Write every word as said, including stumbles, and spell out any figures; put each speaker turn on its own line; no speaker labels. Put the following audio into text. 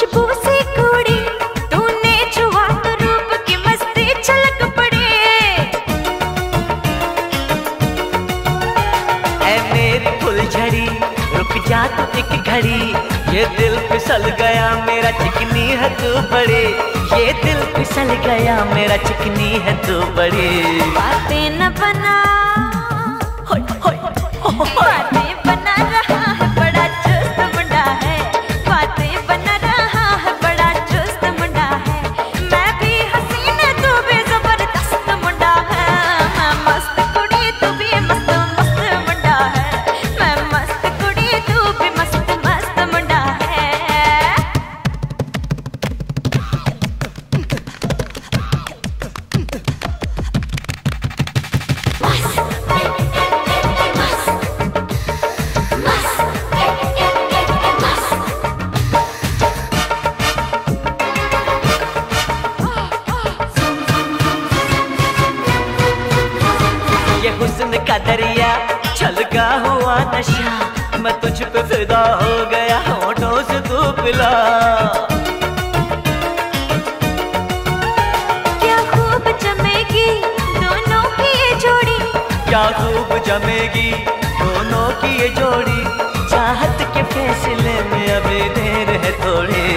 खुशबू से कुड़ी तूने छुआ तो रूप की मस्ती छलक पड़ी।
ऐ मेरी फुलझड़ी रुक जा तो एक घड़ी, ये दिल फिसल गया मेरा चिकनी है तू बड़ी। ये दिल फिसल गया मेरा चिकनी है तू बड़ी।
बातें न बना होय होय बातें बना रहा है बड़ा चुस्त मुंडा है। बातें बना रहा है बड़ा चुस्त मुंडा है। मैं भी हसीन तू भी जबरदस्त मुंडा है। मैं मस्त कुड़ी तू भी मस्त मस्त मुंडा है। मैं मस्त कुड़ी तू भी मस्त मस्त मुंडा है।
ये हुस्न का दरिया छलका हुआ नशा, मैं तुझ पे फिदा हो गया होठों से तू पिला।
क्या खूब जमेगी दोनों की ये जोड़ी।
क्या खूब जमेगी दोनों की ये जोड़ी। चाहत के फैसले में अभी देर है थोड़ी।